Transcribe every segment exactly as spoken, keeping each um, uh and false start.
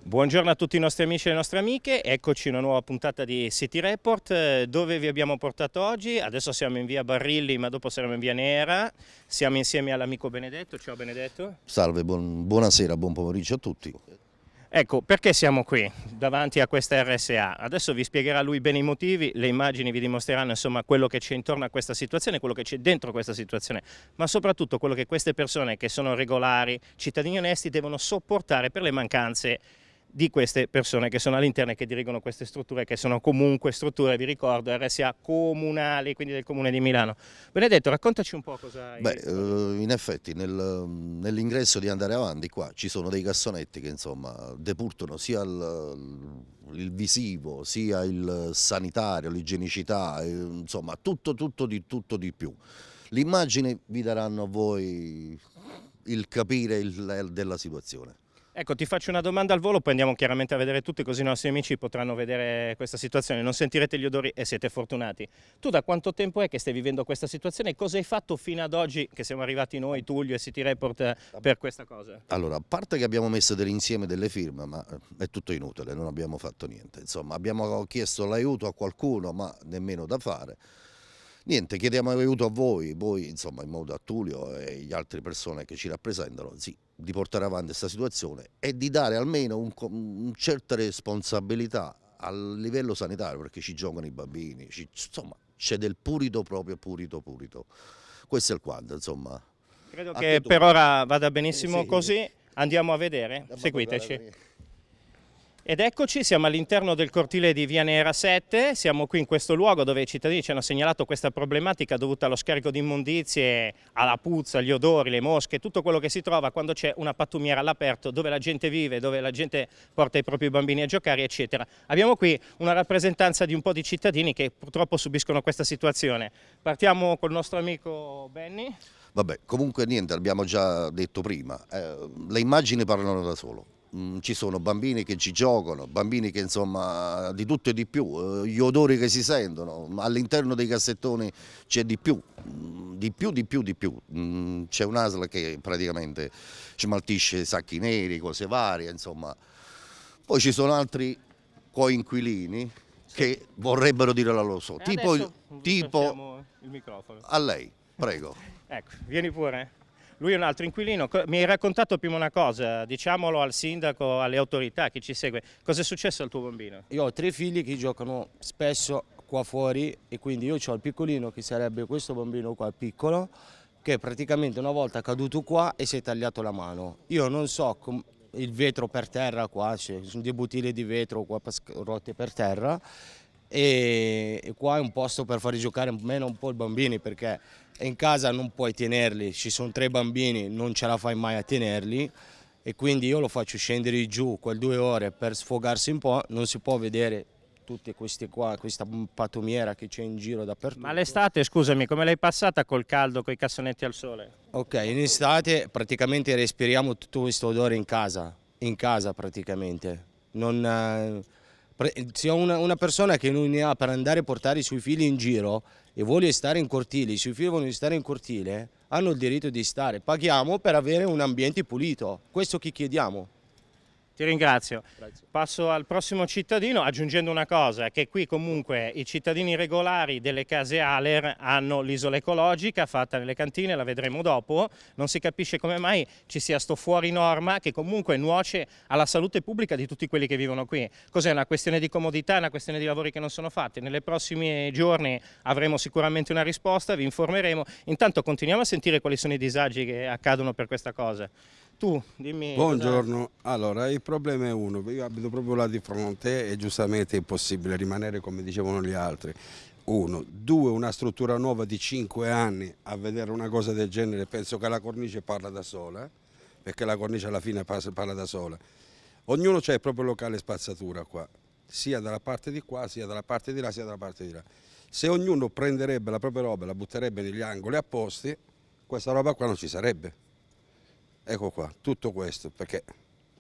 Buongiorno a tutti i nostri amici e le nostre amiche, eccoci una nuova puntata di City Report. Dove vi abbiamo portato oggi? Adesso siamo in via Barilli, ma dopo saremo in via Nera. Siamo insieme all'amico Benedetto. Ciao Benedetto. Salve, buon, buonasera, buon pomeriggio a tutti. Ecco, perché siamo qui davanti a questa R S A? Adesso vi spiegherà lui bene i motivi, le immagini vi dimostreranno insomma quello che c'è intorno a questa situazione, quello che c'è dentro questa situazione, ma soprattutto quello che queste persone che sono regolari, cittadini onesti, devono sopportare per le mancanze di queste persone che sono all'interno e che dirigono queste strutture, che sono comunque strutture, vi ricordo, R S A comunali, quindi del Comune di Milano. Benedetto, raccontaci un po' cosa hai Beh, visto. eh, in effetti nel, nell'ingresso di andare avanti qua ci sono dei cassonetti che insomma depurtano sia il, il visivo, sia il sanitario, l'igienicità, eh, insomma tutto, tutto di tutto di più. L'immagine vi daranno a voi il capire il, della situazione. Ecco, ti faccio una domanda al volo, poi andiamo chiaramente a vedere tutti, così i nostri amici potranno vedere questa situazione, non sentirete gli odori e siete fortunati. Tu da quanto tempo è che stai vivendo questa situazione e cosa hai fatto fino ad oggi, che siamo arrivati noi, Tullio e City Report, per questa cosa? Allora, a parte che abbiamo messo dell'insieme delle firme, ma è tutto inutile, non abbiamo fatto niente. Insomma, abbiamo chiesto l'aiuto a qualcuno, ma nemmeno da fare. Niente, chiediamo aiuto a voi, voi insomma in modo a Tullio e gli altre persone che ci rappresentano, sì, di portare avanti questa situazione e di dare almeno un, un certa responsabilità a livello sanitario, perché ci giocano i bambini, ci, insomma c'è del purito proprio, purito, purito. Questo è il quadro, insomma. Credo che per ora vada benissimo Eh sì. così, andiamo a vedere, seguiteci. Ed eccoci, siamo all'interno del cortile di via Nera sette, siamo qui in questo luogo dove i cittadini ci hanno segnalato questa problematica dovuta allo scarico di immondizie, alla puzza, agli odori, le mosche, tutto quello che si trova quando c'è una pattumiera all'aperto dove la gente vive, dove la gente porta i propri bambini a giocare, eccetera. Abbiamo qui una rappresentanza di un po' di cittadini che purtroppo subiscono questa situazione. Partiamo col nostro amico Benny. Vabbè, comunque niente, abbiamo già detto prima, eh, le immagini parlano da solo. Mm, ci sono bambini che ci giocano, bambini che insomma di tutto e di più, eh, gli odori che si sentono, all'interno dei cassettoni c'è di più, mm, di più, di più, di più. Mm, c'è un'A S L che praticamente smaltisce sacchi neri, cose varie, insomma. Poi ci sono altri coinquilini sì. che vorrebbero dire la loro so, tipo, tipo il microfono. A lei, prego. Ecco, vieni pure. Lui è un altro inquilino. Mi hai raccontato prima una cosa, diciamolo al sindaco, alle autorità, chi ci segue. Cosa è successo al tuo bambino? Io ho tre figli che giocano spesso qua fuori e quindi io ho il piccolino che sarebbe questo bambino qua piccolo che praticamente una volta è caduto qua e si è tagliato la mano. Io non so il vetro per terra qua, ci sono dei bottiglie di vetro qua rotte per terra e, e qua è un posto per fare giocare meno un po' i bambini perché in casa non puoi tenerli, ci sono tre bambini, non ce la fai mai a tenerli e quindi io lo faccio scendere giù quelle due ore per sfogarsi un po', non si può vedere tutte queste qua, questa pattumiera che c'è in giro dappertutto. Ma l'estate, scusami, come l'hai passata col caldo, con i cassonetti al sole? Ok, in estate praticamente respiriamo tutto questo odore in casa, in casa praticamente. Non, se una, una persona che non ne ha per andare a portare i suoi figli in giro e vuole stare in cortile, i suoi figli vogliono stare in cortile, hanno il diritto di stare. Paghiamo per avere un ambiente pulito, questo che chiediamo. Ti ringrazio. Grazie. Passo al prossimo cittadino aggiungendo una cosa, che qui comunque i cittadini regolari delle case Aler hanno l'isola ecologica fatta nelle cantine, la vedremo dopo, non si capisce come mai ci sia sto fuori norma che comunque nuoce alla salute pubblica di tutti quelli che vivono qui. Cos'è una questione di comodità, una questione di lavori che non sono fatti? Nei prossimi giorni avremo sicuramente una risposta, vi informeremo. Intanto continuiamo a sentire quali sono i disagi che accadono per questa cosa. Tu, dimmi. Buongiorno, allora il problema è uno, io abito proprio là di fronte e giustamente è impossibile rimanere come dicevano gli altri. Uno, due, una struttura nuova di cinque anni, a vedere una cosa del genere penso che la cornice parla da sola, perché la cornice alla fine parla da sola. Ognuno c'ha il proprio locale spazzatura qua, sia dalla parte di qua, sia dalla parte di là, sia dalla parte di là. Se ognuno prenderebbe la propria roba e la butterebbe negli angoli apposti, questa roba qua non ci sarebbe. Ecco qua, tutto questo, perché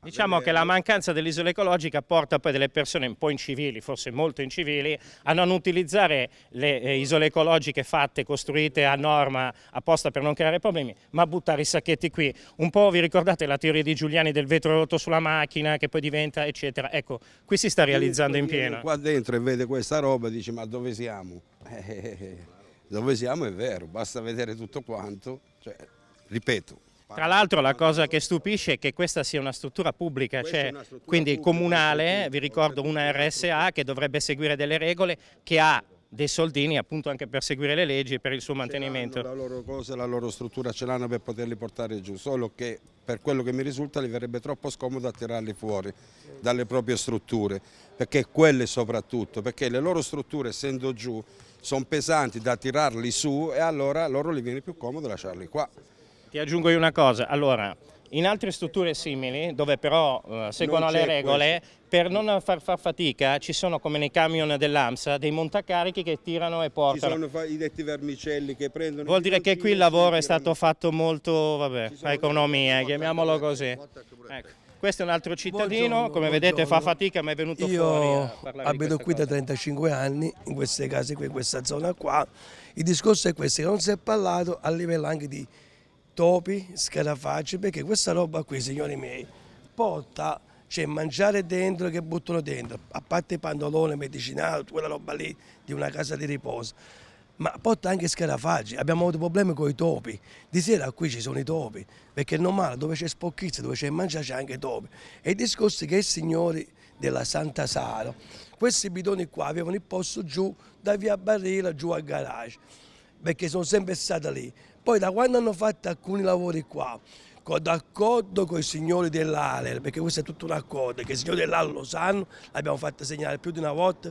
Diciamo che la mancanza dell'isola ecologica porta poi delle persone un po' incivili, forse molto incivili, a non utilizzare le eh, isole ecologiche fatte, costruite a norma apposta per non creare problemi, ma a buttare i sacchetti qui. Un po' vi ricordate la teoria di Giuliani del vetro rotto sulla macchina che poi diventa eccetera? Ecco, qui si sta realizzando in pieno. Qua dentro e vede questa roba e dice ma dove siamo? Eh, dove siamo è vero, basta vedere tutto quanto, cioè, ripeto. Tra l'altro la cosa che stupisce è che questa sia una struttura pubblica, cioè, struttura quindi pubblica, comunale, vi ricordo una R S A che dovrebbe seguire delle regole, che ha dei soldini appunto anche per seguire le leggi e per il suo mantenimento. La loro cosa, la loro struttura ce l'hanno per poterli portare giù, solo che per quello che mi risulta gli verrebbe troppo scomodo attirarli fuori dalle proprie strutture, perché quelle soprattutto, perché le loro strutture essendo giù sono pesanti da tirarli su e allora a loro gli viene più comodo lasciarli qua. Ti aggiungo io una cosa, allora, in altre strutture simili, dove però uh, seguono le regole, questo. Per non far, far fatica ci sono, come nei camion dell'AMSA, dei montacarichi che tirano e portano. Ci sono i detti vermicelli che prendono... Vuol dire che qui il lavoro è stato fatto molto, vabbè, a economia, chiamiamolo così. Ecco. Questo è un altro cittadino, buongiorno, come vedete buongiorno. Fa fatica ma è venuto Io fuori a parlare abito qui cosa. da trentacinque anni, in queste case qui, in questa zona qua. Il discorso è questo, che non si è parlato a livello anche di topi, scarafaggi, perché questa roba qui, signori miei, porta, cioè mangiare dentro che buttano dentro, a parte i pantaloni, medicinali, quella roba lì di una casa di riposo, ma porta anche scarafaggi. Abbiamo avuto problemi con i topi, di sera qui ci sono i topi, perché è normale, dove c'è sporchizia, dove c'è mangiare c'è anche i topi. E il discorso è che i signori della Santa Sara, questi bidoni qua avevano il posto giù da via Barilla giù al garage, perché sono sempre stati lì. Poi da quando hanno fatto alcuni lavori qua, d'accordo con i signori dell'A L E R, perché questo è tutto un accordo, che i signori dell'A L E R lo sanno, l'abbiamo fatto segnalare più di una volta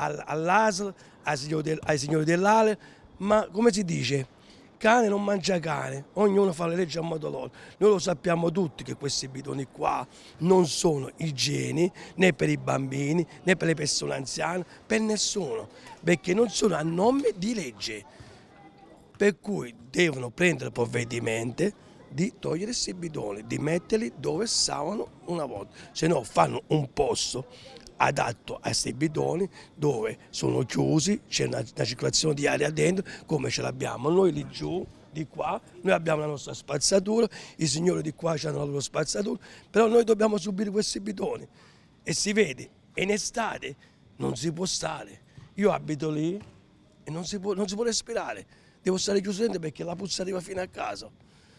all'A S L, ai signori, ai signori dell'A L E R, ma come si dice, cane non mangia cane, ognuno fa le leggi a modo loro. Noi lo sappiamo tutti che questi bidoni qua non sono igieni né per i bambini né per le persone anziane, per nessuno, perché non sono a nome di legge. Per cui devono prendere provvedimenti di togliere questi bidoni, di metterli dove stavano una volta, se no fanno un posto adatto a questi bidoni dove sono chiusi, c'è una, una circolazione di aria dentro come ce l'abbiamo noi lì giù, di qua, noi abbiamo la nostra spazzatura, i signori di qua hanno la loro spazzatura, però noi dobbiamo subire questi bidoni e si vede, e in estate non si può stare, io abito lì e non si può, non si può respirare. Devo stare chiuso dentro perché la puzza arriva fino a casa.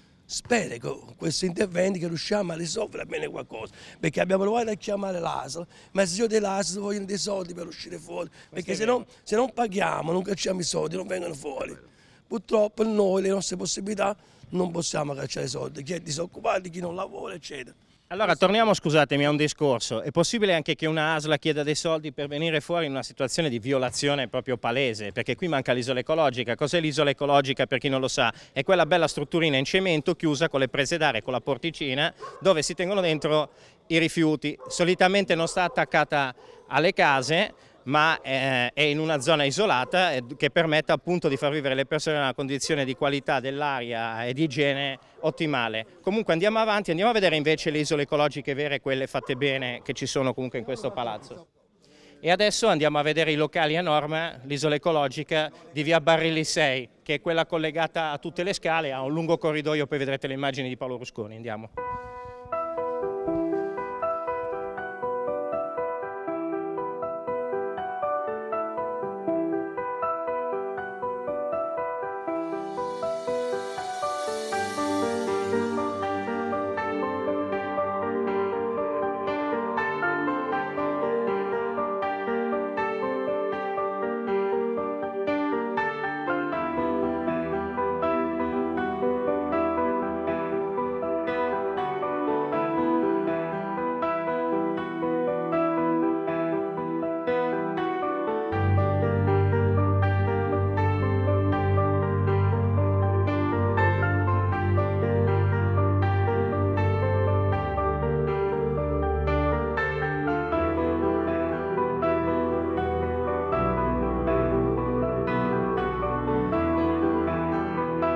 Spero che con questi interventi che riusciamo a risolvere almeno qualcosa, perché abbiamo provato a chiamare l'A S L, ma i signori dell'A S L vogliono dei soldi per uscire fuori, perché se non, se non paghiamo, non cacciamo i soldi, non vengono fuori. Purtroppo noi le nostre possibilità non possiamo cacciare i soldi, chi è disoccupato, chi non lavora, eccetera. Allora torniamo, scusatemi, a un discorso. È possibile anche che una A S L chieda dei soldi per venire fuori in una situazione di violazione proprio palese? Perché qui manca l'isola ecologica. Cos'è l'isola ecologica per chi non lo sa? È quella bella strutturina in cemento chiusa con le prese d'aria, con la porticina, dove si tengono dentro i rifiuti. Solitamente non sta attaccata alle case, ma è in una zona isolata che permette appunto di far vivere le persone in una condizione di qualità dell'aria e di igiene ottimale. Comunque andiamo avanti, andiamo a vedere invece le isole ecologiche vere, quelle fatte bene, che ci sono comunque in questo palazzo. E adesso andiamo a vedere i locali a norma, l'isola ecologica di via Barilli sei, che è quella collegata a tutte le scale, ha un lungo corridoio, poi vedrete le immagini di Paolo Rusconi, andiamo.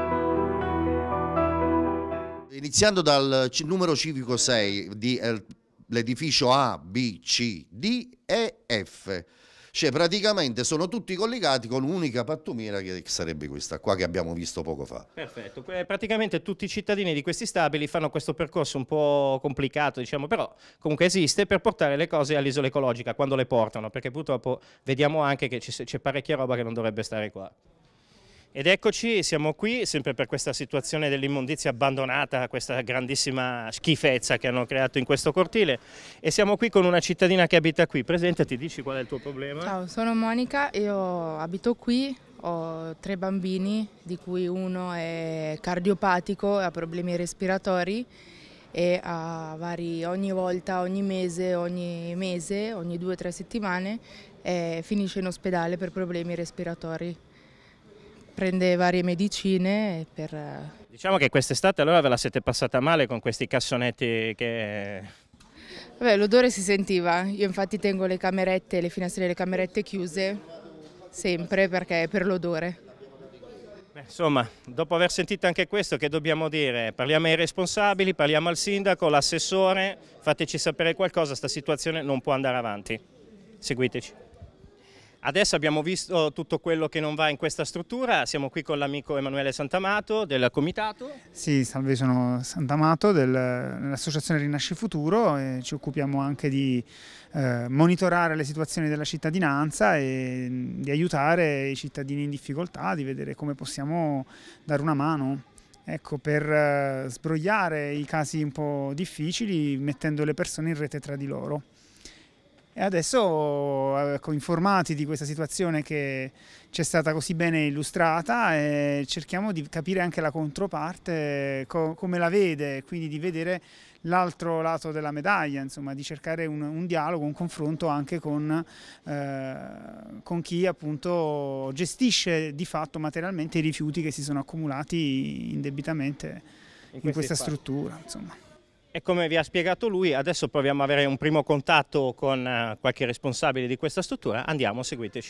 Iniziando dal numero civico sei di l'edificio A, B, C, D e F. Cioè praticamente sono tutti collegati con un'unica pattumiera che sarebbe questa qua che abbiamo visto poco fa. Perfetto, praticamente tutti i cittadini di questi stabili fanno questo percorso un po' complicato, diciamo, però comunque esiste, per portare le cose all'isola ecologica quando le portano, perché purtroppo vediamo anche che c'è parecchia roba che non dovrebbe stare qua. Ed eccoci, siamo qui sempre per questa situazione dell'immondizia abbandonata, questa grandissima schifezza che hanno creato in questo cortile, e siamo qui con una cittadina che abita qui. Presentati, dici qual è il tuo problema? Ciao, sono Monica, io abito qui, ho tre bambini, di cui uno è cardiopatico, ha problemi respiratori e ha vari, ogni volta, ogni mese, ogni mese, ogni due o tre settimane eh, finisce in ospedale per problemi respiratori. Prende varie medicine per... Diciamo che quest'estate allora ve la siete passata male con questi cassonetti che... Vabbè, l'odore si sentiva, io infatti tengo le camerette, le finestre delle camerette chiuse sempre perché per l'odore. Insomma, dopo aver sentito anche questo, che dobbiamo dire? Parliamo ai responsabili, parliamo al sindaco, all'assessore, fateci sapere qualcosa, sta situazione non può andare avanti. Seguiteci. Adesso abbiamo visto tutto quello che non va in questa struttura, siamo qui con l'amico Emanuele Santamato del comitato. Sì, salve, sono Santamato dell'associazione Rinasci Futuro e ci occupiamo anche di eh, monitorare le situazioni della cittadinanza e di aiutare i cittadini in difficoltà, di vedere come possiamo dare una mano. Ecco, per eh, sbrogliare i casi un po' difficili mettendo le persone in rete tra di loro. E adesso, ecco, informati di questa situazione che ci è stata così bene illustrata, e cerchiamo di capire anche la controparte, co come la vede, quindi di vedere l'altro lato della medaglia, insomma, di cercare un, un dialogo, un confronto anche con, eh, con chi appunto gestisce di fatto materialmente i rifiuti che si sono accumulati indebitamente in, in questa spazi. struttura, insomma. E come vi ha spiegato lui, adesso proviamo ad avere un primo contatto con qualche responsabile di questa struttura. Andiamo, seguiteci.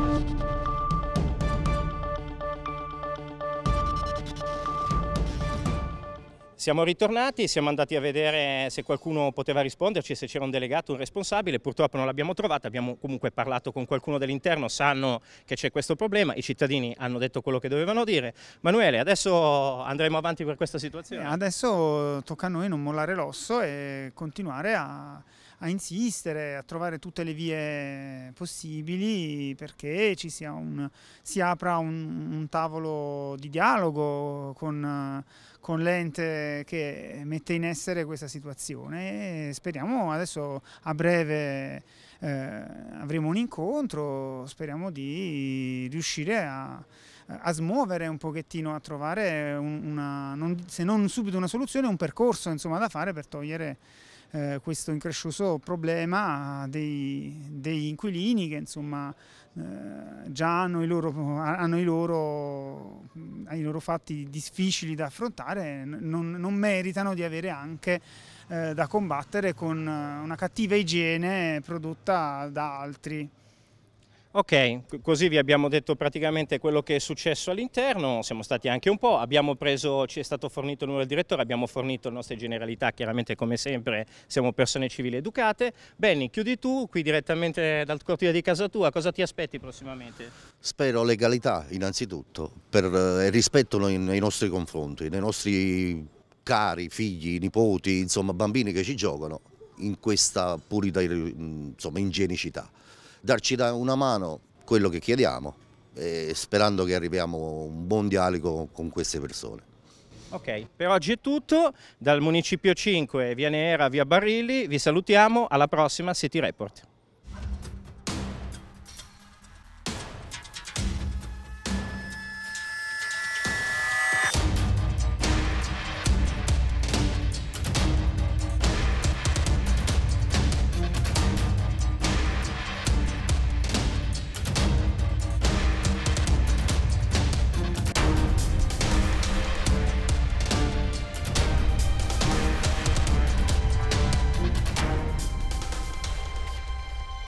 Siamo ritornati, siamo andati a vedere se qualcuno poteva risponderci, se c'era un delegato, un responsabile. Purtroppo non l'abbiamo trovato, abbiamo comunque parlato con qualcuno dell'interno, sanno che c'è questo problema, i cittadini hanno detto quello che dovevano dire. Manuele, adesso andremo avanti per questa situazione? Eh, adesso tocca a noi non mollare l'osso e continuare a, a insistere, a trovare tutte le vie possibili perché ci sia un, si apra un, un tavolo di dialogo con, con l'ente che mette in essere questa situazione, e speriamo adesso a breve eh, avremo un incontro, speriamo di riuscire a, a smuovere un pochettino, a trovare una, non, se non subito una soluzione, un percorso insomma da fare per togliere eh, questo increscioso problema dei, degli inquilini che insomma eh, già hanno i loro, hanno i loro, i loro fatti difficili da affrontare, non, non meritano di avere anche eh, da combattere con una cattiva igiene prodotta da altri. Ok, così vi abbiamo detto praticamente quello che è successo all'interno, siamo stati anche un po', abbiamo preso, ci è stato fornito il numero del direttore, abbiamo fornito le nostre generalità, chiaramente come sempre siamo persone civili educate. Benny, chiudi tu, qui direttamente dal cortile di casa tua, cosa ti aspetti prossimamente? Spero legalità innanzitutto, per eh, rispetto nei, nei nostri confronti, nei nostri cari, figli, nipoti, insomma bambini che ci giocano in questa purita insomma, igienicità. Darci una mano, quello che chiediamo, e sperando che arriviamo a un buon dialogo con queste persone. Ok, per oggi è tutto, dal Municipio cinque, via Nera, via Barilli, vi salutiamo, alla prossima City Report.